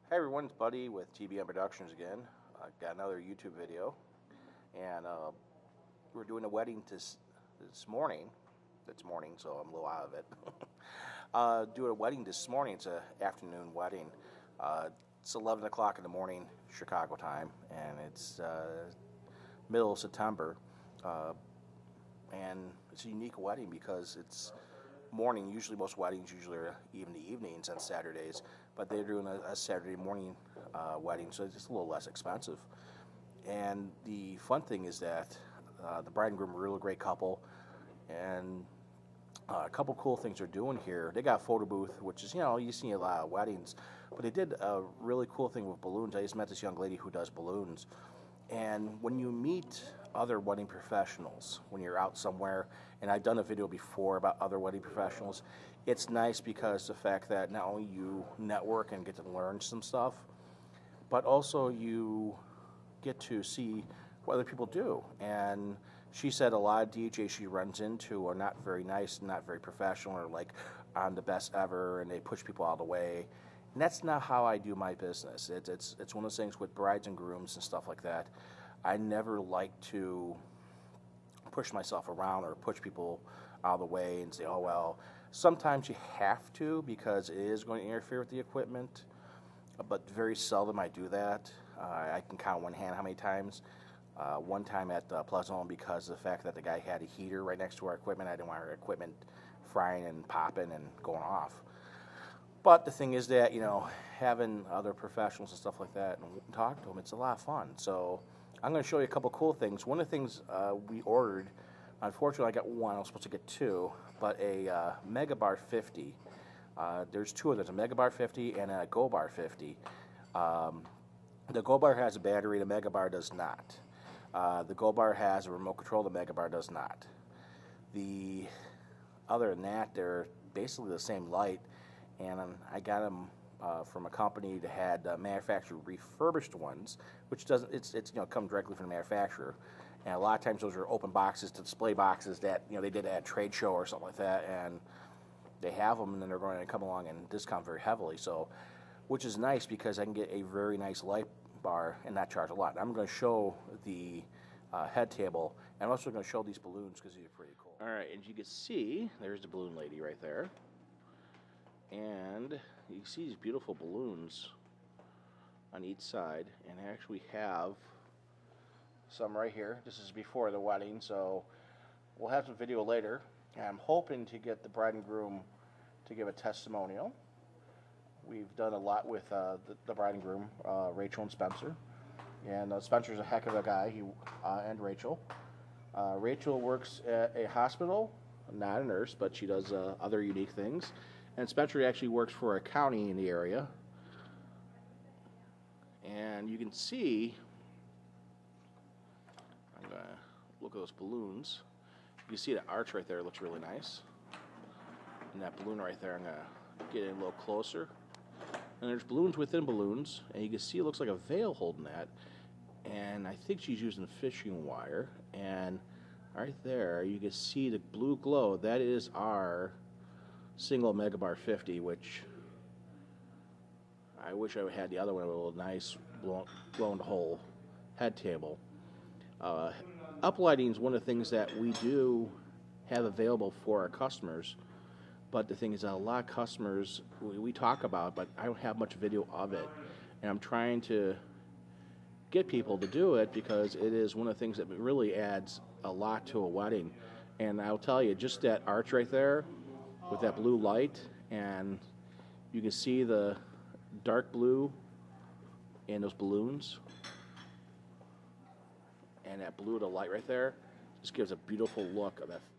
Hey everyone, it's Buddy with TBM Productions again. Got another YouTube video, and we're doing a wedding this morning. It's morning, so I'm a little out of it. Doing a wedding this morning. It's an afternoon wedding. It's 11 o'clock in the morning, Chicago time, and it's middle of September. And it's a unique wedding because it's morning. Usually most weddings are even the evenings on Saturdays, but they're doing a Saturday morning wedding, so it's just a little less expensive. And the fun thing is that the bride and groom are a really great couple, and a couple cool things they're doing here. They got a photo booth, which is, you see a lot of weddings, but they did a really cool thing with balloons. I just met this young lady who does balloons. And when you meet other wedding professionals, when you're out somewhere, and I've done a video before about other wedding professionals, it's nice because the fact that not only you network and get to learn some stuff, but also you get to see what other people do. And she said a lot of DJs she runs into are not very nice, not very professional, or like I'm the best ever, and they push people out of the way. And that's not how I do my business. It's one of those things with brides and grooms and stuff like that. I never like to push myself around or push people out of the way and say, oh, well, sometimes you have to because it is going to interfere with the equipment, but very seldom I do that. I can count one hand how many times. One time at Pleasant Home, because of the fact that the guy had a heater right next to our equipment, I didn't want our equipment frying and popping and going off. But the thing is that, having other professionals and stuff like that and talk to them, it's a lot of fun. So I'm going to show you a couple cool things. One of the things we ordered, unfortunately I got one, I was supposed to get two, but a Megabar 50. There's two of them, a Megabar 50 and a Go Bar 50. The Go Bar has a battery, the Megabar does not. The Go Bar has a remote control, the Megabar does not. Other than that, they're basically the same light. And I got them from a company that had manufactured refurbished ones, which doesn't, it's come directly from the manufacturer. And a lot of times those are open boxes, display boxes that they did at a trade show or something like that, and they have them, and then they're going to come along and discount very heavily. So, which is nice because I can get a very nice light bar and not charge a lot. I'm going to show the head table, and I'm also going to show these balloons because these are pretty cool. All right, and you can see there's the balloon lady right there. And you can see these beautiful balloons on each side, and I actually have some right here. This is before the wedding, so we'll have some video later. And I'm hoping to get the bride and groom to give a testimonial. We've done a lot with the bride and groom, Rachel and Spencer. And Spencer's a heck of a guy, and Rachel. Rachel works at a hospital, not a nurse, but she does other unique things. And Spencer actually works for a county in the area. And you can see, I'm going to look at those balloons. You can see the arch right there looks really nice. And that balloon right there, I'm going to get in a little closer. And there's balloons within balloons. And you can see it looks like a veil holding that. And I think she's using fishing wire. And right there, you can see the blue glow. That is our single Megabar 50, which I wish I had the other one with a little nice blown hole head table. Uplighting is one of the things that we do have available for our customers, but the thing is that a lot of customers we talk about, but I don't have much video of it, and I'm trying to get people to do it because it is one of the things that really adds a lot to a wedding. And I'll tell you, just that arch right there with that blue light, and you can see the dark blue in those balloons, and that blue of the light right there just gives a beautiful look of that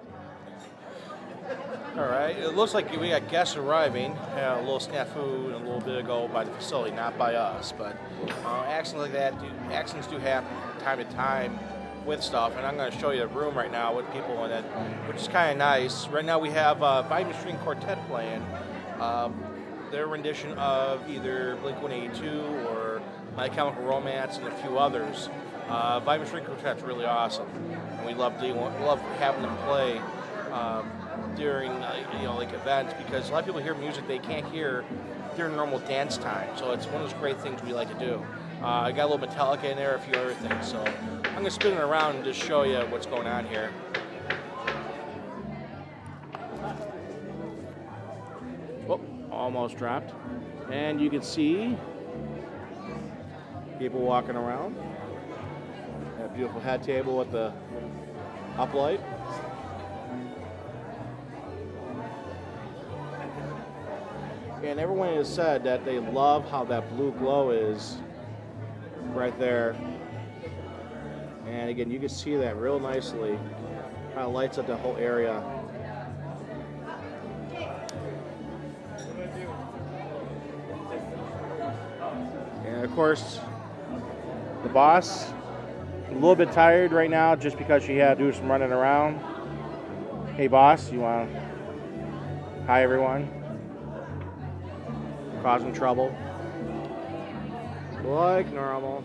head. All right, it looks like we got guests arriving. Had a little snafu a little bit ago by the facility, not by us, but accidents like that, accidents do happen time to time with stuff, and I'm going to show you the room right now with people in it, which is kind of nice. Right now we have Vitamin String Quartet playing. Their rendition of either Blink-182 or My Chemical Romance and a few others. Vitamin String Quartet's really awesome, and we love having them play. during like events, because a lot of people hear music they can't hear during normal dance time. So it's one of those great things we like to do. I got a little Metallica in there, a few other things. So I'm gonna spin it around and just show you what's going on here. Whoop, almost dropped. And you can see people walking around. That beautiful head table with the uplight. And everyone has said that they love how that blue glow is right there. And again, you can see that real nicely. Kind of lights up the whole area. And of course, the boss, a little bit tired right now just because she had to do some running around. Hey boss, you want to... Hi everyone. Causing trouble. Like normal.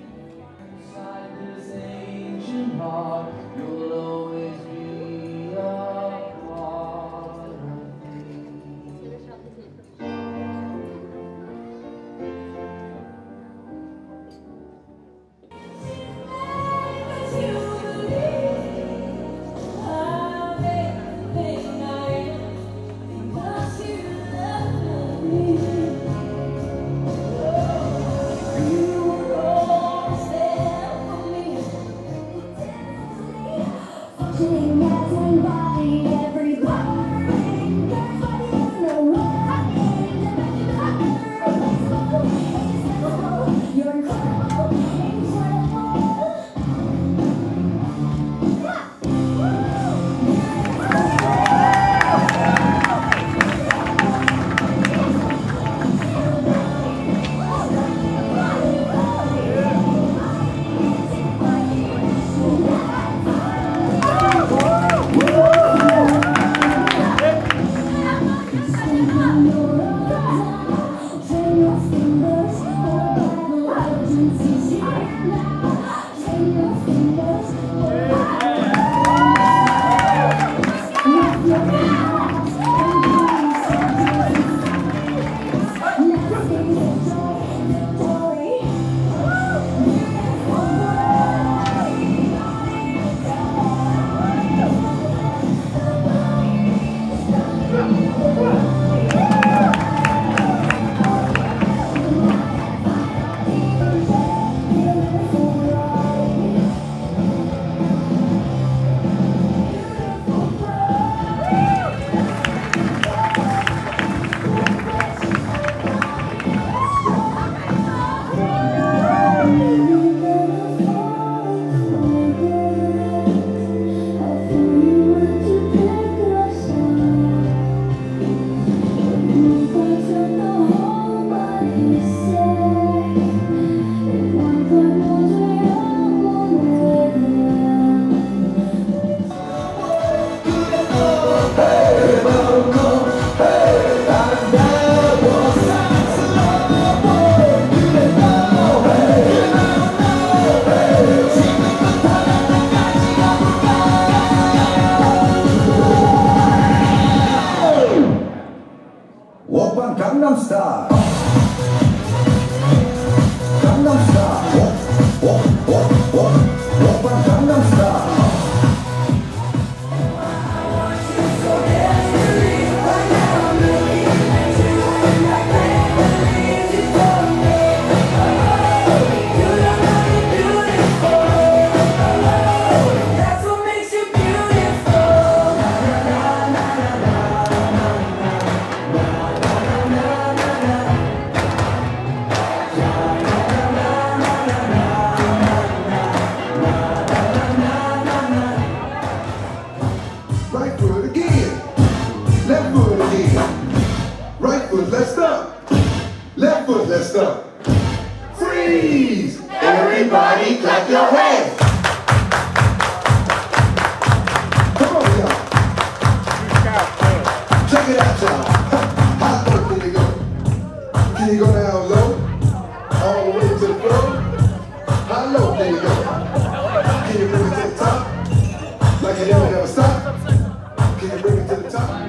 Gangnam Style. Gangnam Style. Oppa Gangnam Style. Right foot again, left foot again, right foot, let's stop, left foot, let's stop, freeze! Everybody clap your hands! Come on y'all, check it out y'all, how low can you go? Can you go down low, all the way to the floor? How low can you go? Can you bring it to the top, like you never stop? Can you bring it to the top?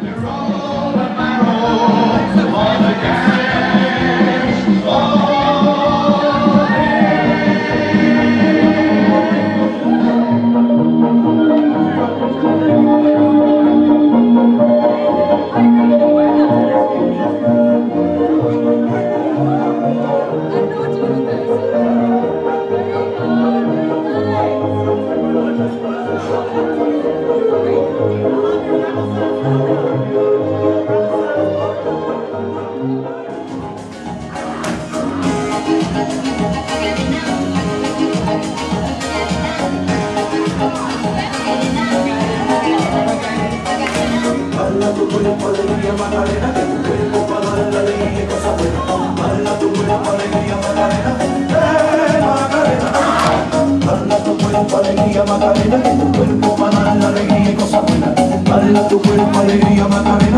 Macarena, que tu cuerpo para dar la alegría y cosas buenas. Dale a tu cuerpo alegría, Macarena.